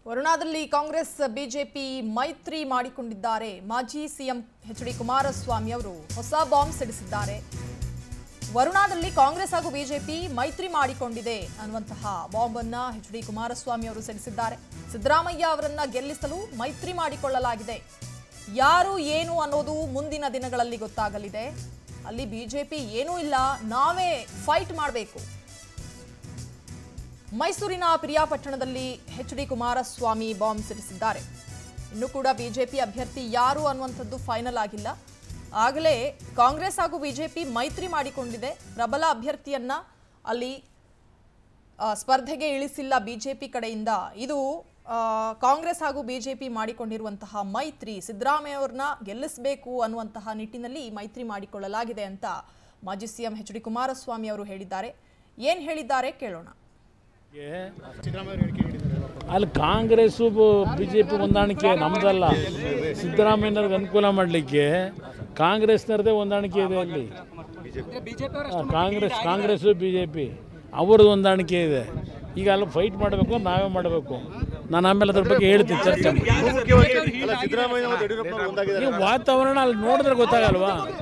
ವರುಣಾದಲ್ಲಿ Congress BJP ಮೈತ್ರಿ ಮಾಡಿಕೊಂಡಿದ್ದಾರೆ. ಮಾಜಿ ಸಿಎಂ ಎಚ್.ಡಿ. ಕುಮಾರಸ್ವಾಮಿ ಅವರು ಹೊಸ ಬಾಂಬ್ ಸಿಡಿಸಿದ್ದಾರೆ. ವರುಣಾದಲ್ಲಿ ಕಾಂಗ್ರೆಸ್ ಹಾಗೂ ಬಿಜೆಪಿ ಮೈತ್ರಿ ಮಾಡಿಕೊಂಡಿದೆ ಅನ್ನುವಂತಹ ಬಾಂಬ್ ಅನ್ನು ಎಚ್.ಡಿ. ಕುಮಾರಸ್ವಾಮಿ ಅವರು ಸಿಡಿಸಿದ್ದಾರೆ. ಸಿದ್ದರಾಮಯ್ಯ ಅವರನ್ನ ಗೆಲ್ಲಿಸಲು ಮೈತ್ರಿ ಮಾಡಿಕೊಳ್ಳಲಾಗಿದೆ. ಯಾರು ಏನು ಅನ್ನೋದು ಮುಂದಿನ ದಿನಗಳಲ್ಲಿ ಗೊತ್ತಾಗಲಿದೆ. ಅಲ್ಲಿ ಬಿಜೆಪಿ ಏನೂ ಇಲ್ಲ, ನಾವೇ ಫೈಟ್ ಮಾಡಬೇಕು. ಮೈಸೂರಿನ ಪಿರಿಯಾಪಟ್ಟಣದಲ್ಲಿ ಎಚ್.ಡಿ. ಕುಮಾರಸ್ವಾಮಿ ಬಾಂಬ್ ಸಿಡಿಸಿದ್ದಾರೆ. ಇನ್ನು ಕೂಡ ಬಿಜೆಪಿ ಅಭ್ಯರ್ಥಿ ಯಾರು ಅನ್ನುವಂಥದ್ದು ಫೈನಲ್ ಆಗಿಲ್ಲ. ಆಗಲೇ ಕಾಂಗ್ರೆಸ್ ಹಾಗೂ ಬಿಜೆಪಿ ಮೈತ್ರಿ ಮಾಡಿಕೊಂಡಿದೆ. ಪ್ರಬಲ ಅಭ್ಯರ್ಥಿಯನ್ನ ಅಲ್ಲಿ ಸ್ಪರ್ಧೆಗೆ ಇಳಿಸಿಲ್ಲ ಬಿಜೆಪಿ ಕಡೆಯಿಂದ. ಇದು ಕಾಂಗ್ರೆಸ್ ಹಾಗೂ ಬಿಜೆಪಿ ಮಾಡಿಕೊಂಡಿರುವಂತಹ ಮೈತ್ರಿ. ಸಿದ್ದರಾಮಯ್ಯ ಅವರನ್ನ ಗೆಲ್ಲಿಸಬೇಕು ಅನ್ನುವಂತಹ ನಿಟ್ಟಿನಲ್ಲಿ ಈ ಮೈತ್ರಿ ಮಾಡಿಕೊಳ್ಳಲಾಗಿದೆ ಅಂತ ಮಾಜಿ ಸಿಎಂ ಎಚ್.ಡಿ. ಕುಮಾರಸ್ವಾಮಿ ಅವರು ಹೇಳಿದ್ದಾರೆ. ಏನು ಹೇಳಿದ್ದಾರೆ ಕೇಳೋಣ. ಅಲ್ಲಿ ಕಾಂಗ್ರೆಸ್ಸು ಬಿಜೆಪಿ ಹೊಂದಾಣಿಕೆ ನಮ್ದಲ್ಲ. ಸಿದ್ದರಾಮಯ್ಯನವ್ರಿಗೆ ಅನುಕೂಲ ಮಾಡಲಿಕ್ಕೆ ಕಾಂಗ್ರೆಸ್ನವ್ರದೇ ಹೊಂದಾಣಿಕೆ ಇದೆ. ಅಲ್ಲಿ ಕಾಂಗ್ರೆಸ್ಸು ಬಿಜೆಪಿ ಅವ್ರದ್ದು ಹೊಂದಾಣಿಕೆ ಇದೆ. ಈಗ ಅಲ್ಲಿ ಫೈಟ್ ಮಾಡಬೇಕು, ನಾವೇ ಮಾಡಬೇಕು. ನಾನು ಆಮೇಲೆ ಅದ್ರ ಬಗ್ಗೆ ಹೇಳ್ತೀನಿ, ಚರ್ಚೆ. ಈ ವಾತಾವರಣ ಅಲ್ಲಿ ನೋಡಿದ್ರೆ ಗೊತ್ತಾಗಲ್ವಾ?